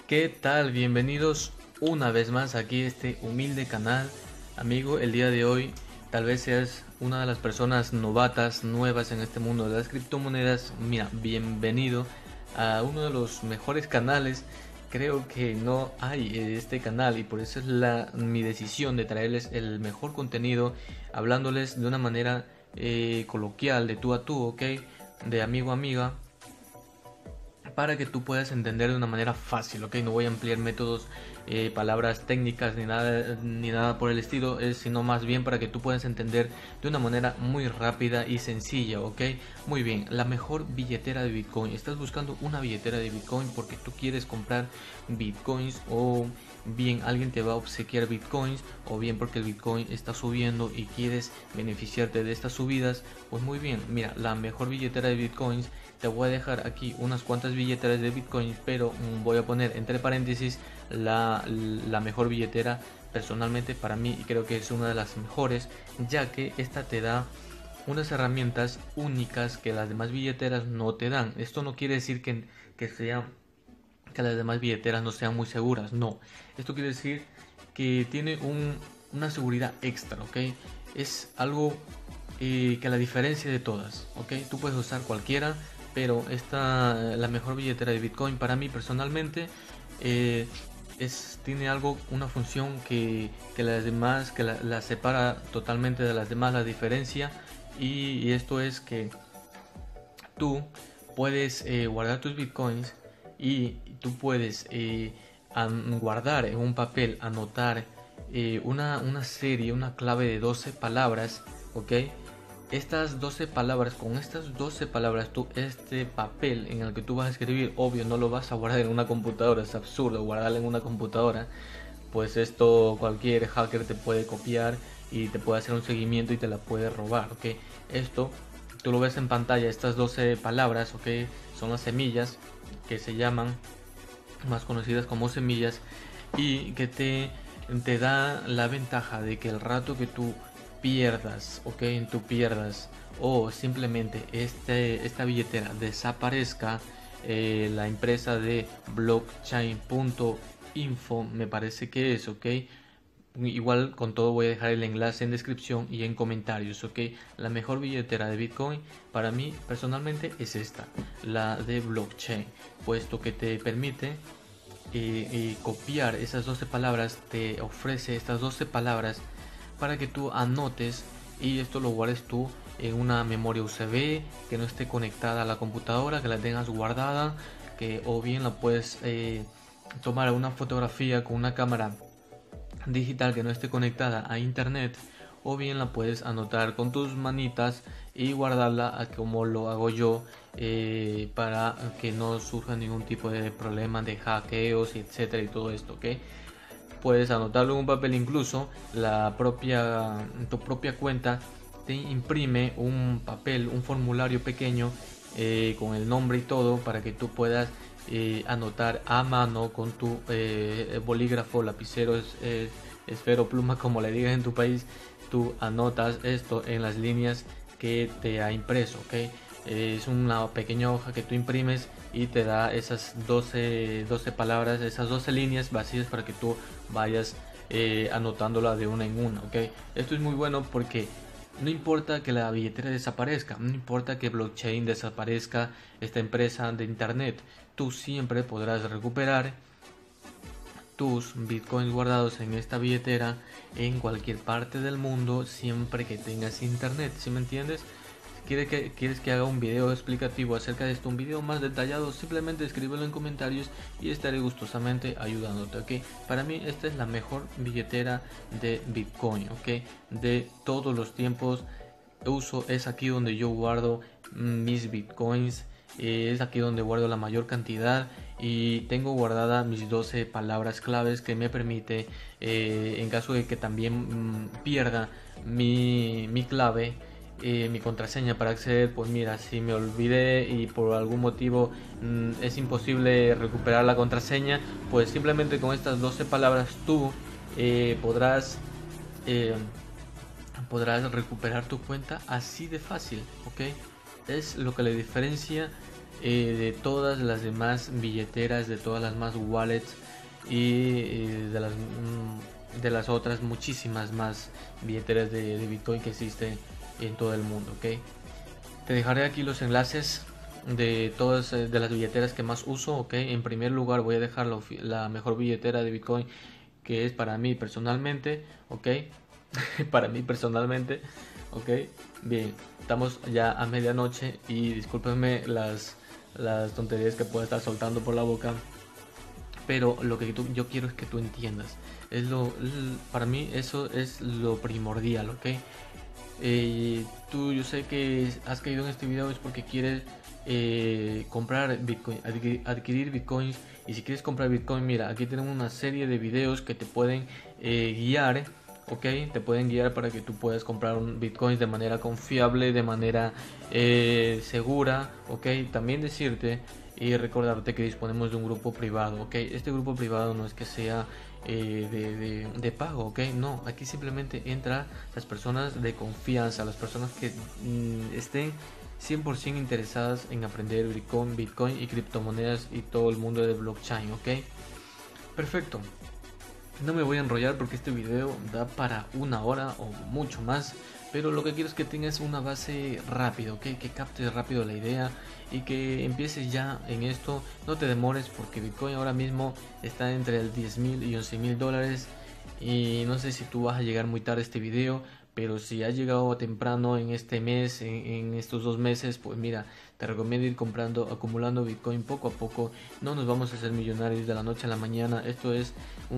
¿Qué tal? Bienvenidos una vez más aquí a este humilde canal. Amigo, el día de hoy tal vez seas una de las personas novatas, nuevas en este mundo de las criptomonedas. Mira, bienvenido a uno de los mejores canales. Creo que no hay este canal y por eso es mi decisión de traerles el mejor contenido, hablándoles de una manera coloquial, de tú a tú, ¿ok? De amigo a amiga, para que tú puedas entender de una manera fácil, ¿ok? No voy a ampliar métodos, palabras técnicas ni nada por el estilo, es sino más bien para que tú puedas entender de una manera muy rápida y sencilla, ¿ok? Muy bien, la mejor billetera de Bitcoin. Estás buscando una billetera de Bitcoin porque tú quieres comprar Bitcoins, o bien alguien te va a obsequiar Bitcoins, o bien porque el Bitcoin está subiendo y quieres beneficiarte de estas subidas. Pues muy bien, mira, la mejor billetera de Bitcoins. Te voy a dejar aquí unas cuantas billeteras de Bitcoin, pero voy a poner entre paréntesis la mejor billetera personalmente para mí, y creo que es una de las mejores, ya que esta te da unas herramientas únicas que las demás billeteras no te dan. Esto no quiere decir que las demás billeteras no sean muy seguras, no. Esto quiere decir que tiene una seguridad extra, ¿ok? Es algo que la diferencia de todas, ¿ok? Tú puedes usar cualquiera, pero la mejor billetera de Bitcoin para mí personalmente, eh, tiene algo, una función que las demás, que la separa totalmente de las demás, la diferencia, y esto es que tú puedes guardar tus Bitcoins, y tú puedes guardar en un papel, anotar una serie, una clave de 12 palabras, ¿ok? Estas 12 palabras, con estas 12 palabras, este papel en el que tú vas a escribir, obvio, no lo vas a guardar en una computadora, es absurdo guardarlo en una computadora, pues esto cualquier hacker te puede copiar y te puede hacer un seguimiento y te la puede robar, ¿ok? Esto, tú lo ves en pantalla, estas 12 palabras, ¿ok? Son las semillas, que se llaman, más conocidas como semillas, y que te da la ventaja de que el rato que tú pierdas, ok, tú pierdas, o simplemente esta billetera desaparezca, la empresa de blockchain.info me parece que es, ok. Igual con todo voy a dejar el enlace en descripción y en comentarios, ok. La mejor billetera de Bitcoin para mí personalmente es esta, la de blockchain, puesto que te permite copiar esas 12 palabras, te ofrece estas 12 palabras para que tú anotes, y esto lo guardes tú en una memoria USB que no esté conectada a la computadora, que la tengas guardada, que o bien la puedes tomar una fotografía con una cámara digital que no esté conectada a internet, o bien la puedes anotar con tus manitas y guardarla como lo hago yo, para que no surja ningún tipo de problema de hackeos, etcétera, y todo esto, ¿ok? Puedes anotarlo en un papel, incluso tu propia cuenta te imprime un papel, un formulario pequeño, con el nombre y todo, para que tú puedas anotar a mano con tu bolígrafo, lapicero, esfero, pluma, como le digas en tu país. Tú anotas esto en las líneas que te ha impreso, ¿ok? Es una pequeña hoja que tú imprimes y te da esas 12 palabras, esas 12 líneas vacías, para que tú vayas anotándola de una en una, ¿ok? Esto es muy bueno porque no importa que la billetera desaparezca, no importa que blockchain desaparezca, esta empresa de internet, tú siempre podrás recuperar tus bitcoins guardados en esta billetera en cualquier parte del mundo, siempre que tengas internet. ¿Sí me entiendes? ¿Quieres que haga un video explicativo acerca de esto, un video más detallado? Simplemente escríbelo en comentarios y estaré gustosamente ayudándote, ¿ok? Para mí esta es la mejor billetera de Bitcoin, ¿ok? De todos los tiempos. Es aquí donde yo guardo mis Bitcoins, es aquí donde guardo la mayor cantidad, y tengo guardada mis 12 palabras claves que me permite, en caso de que también pierda mi clave, mi contraseña para acceder, pues mira, si me olvidé y por algún motivo es imposible recuperar la contraseña, pues simplemente con estas 12 palabras tú podrás eh, recuperar tu cuenta así de fácil, ¿ok? Es lo que le diferencia de todas las demás billeteras, de todas las más wallets y de las otras muchísimas más billeteras de Bitcoin que existen en todo el mundo, ¿ok? Te dejaré aquí los enlaces de todas de las billeteras que más uso, ¿ok? En primer lugar voy a dejar la mejor billetera de Bitcoin, que es para mí personalmente, ¿ok? Para mí personalmente, ¿ok? Bien, estamos ya a medianoche y discúlpenme las tonterías que pueda estar soltando por la boca, pero lo que yo quiero es que tú entiendas. Para mí eso es lo primordial, ¿ok? Yo sé que has caído en este video es porque quieres comprar Bitcoin, adquirir Bitcoins. Y si quieres comprar Bitcoin, mira, aquí tenemos una serie de videos que te pueden guiar, ok, te pueden guiar para que tú puedas comprar un Bitcoin de manera confiable, de manera segura, ok. También decirte y recordarte que disponemos de un grupo privado, ok. Este grupo privado no es que sea de pago, ok. No, aquí simplemente entra las personas de confianza, las personas que estén 100% interesadas en aprender Bitcoin y criptomonedas y todo el mundo de blockchain, ok. Perfecto. No me voy a enrollar porque este video da para una hora o mucho más, pero lo que quiero es que tengas una base rápido, ¿ok? Que captes rápido la idea y que empieces ya en esto. No te demores porque Bitcoin ahora mismo está entre el 10.000 y 11.000 dólares y no sé si tú vas a llegar muy tarde a este video, pero si has llegado temprano en este mes, en estos 2 meses, pues mira, te recomiendo ir comprando, acumulando Bitcoin poco a poco. No nos vamos a hacer millonarios de la noche a la mañana. Esto es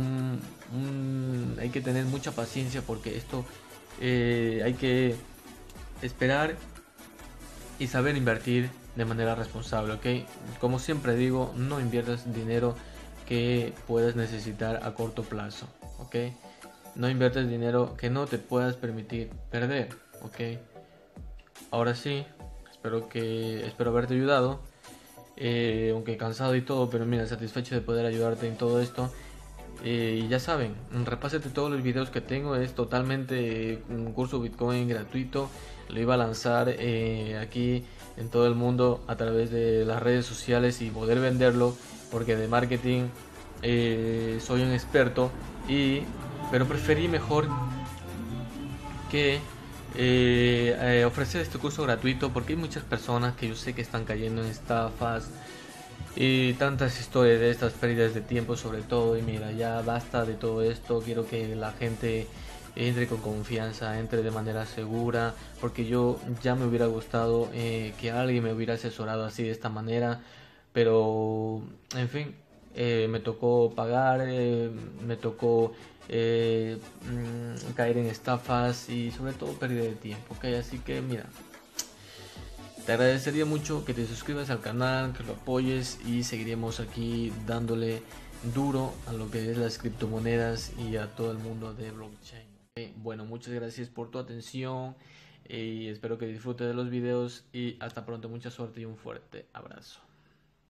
hay que tener mucha paciencia porque esto hay que esperar y saber invertir de manera responsable, ¿ok? Como siempre digo, no inviertas dinero que puedas necesitar a corto plazo, ¿ok? No inviertas dinero que no te puedas permitir perder, ¿ok? Ahora sí, espero haberte ayudado, aunque cansado y todo, pero mira, satisfecho de poder ayudarte en todo esto. Y ya saben, repásate todos los videos que tengo, es totalmente un curso Bitcoin gratuito. Lo iba a lanzar aquí en todo el mundo a través de las redes sociales y poder venderlo, porque de marketing soy un experto, pero preferí mejor que ofrecer este curso gratuito porque hay muchas personas que yo sé que están cayendo en estafas y tantas historias de estas pérdidas de tiempo sobre todo. Y mira, ya basta de todo esto, quiero que la gente entre con confianza, entre de manera segura, porque yo ya me hubiera gustado que alguien me hubiera asesorado así de esta manera, pero en fin, me tocó pagar, me tocó caer en estafas y sobre todo pérdida de tiempo, ¿ok? Así que mira, te agradecería mucho que te suscribas al canal, que lo apoyes y seguiremos aquí dándole duro a lo que es las criptomonedas y a todo el mundo de blockchain. Bueno, muchas gracias por tu atención y espero que disfrutes de los videos y hasta pronto, mucha suerte y un fuerte abrazo.